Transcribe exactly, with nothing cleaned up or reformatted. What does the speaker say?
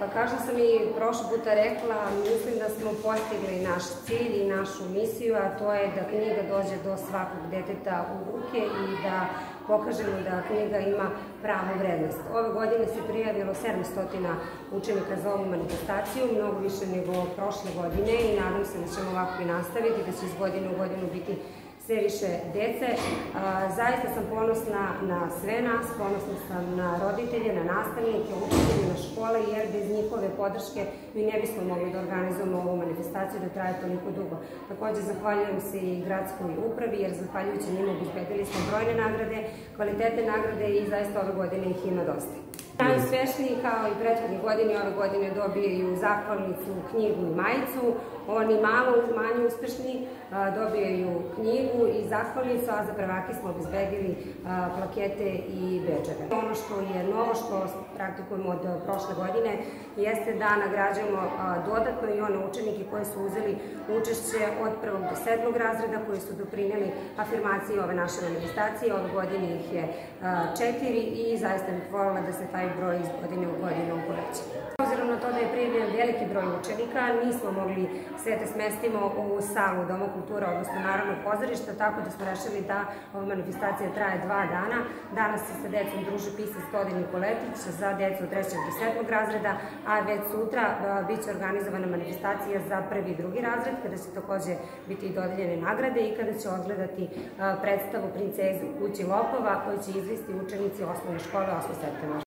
Pa kao što sam i prošle puta rekla, mislim da smo postigli naš cilj i našu misiju, a to je da knjiga dođe do svakog deteta u ruke i da pokažemo da knjiga ima pravu vrednost. Ove godine se prijavilo sedamsto učenika za ovu manifestaciju, mnogo više nego prošle godine i nadam se da ćemo ovako i nastaviti, da će iz godine u godinu biti sve više dece. Zaista sam ponosna na sve nas, ponosna sam na roditelje, na nastavnike, učitelje, na škole, jer bez njihove podrške mi ne bismo mogli da organizujemo ovu manifestaciju da traje toliko dugo. Takođe, zahvaljujem se i gradskoj upravi, jer zahvaljujući njima obezbedili smo brojne nagrade, kvalitetne nagrade i zaista ove godine ih ima dosta. Najuspešniji, kao i prethodnih godina, ove godine dobijaju zahvalnicu, knjigu i majicu. Oni malo manje uspešni dobijaju knjigu i zahvalnicu, a za prvake smo obezbedili plakete i bedževe. Ono što je novo, što praktikujemo od prošle godine, jeste da nagrađujemo dodatno i one učenike koji su uzeli učešće od prvog do sedmog razreda, koji su doprineli afirmaciji ove naše manifestacije. Ove godine ih je četiri i zaista bih voljela da se taj broj iz godine u godinu poveća. Obzirom na to da je prijavljen veliki broj učenika, nismo mogli sve te smestimo u salu Doma kulture, odnosno Narodnog pozorišta, tako da smo rešili da ova manifestacija traje dva dana. Danas se sa decom druži pisac Todin Nikoletić za decu od trećeg do sedmog razreda, a već sutra biće organizovana manifestacija za prvi i drugi razred, kada će takođe biti i dodeljene nagrade i kada će odgledati predstavu Princeze u kući lopova, koju će izvesti učenici osnovne škole osmog septembra.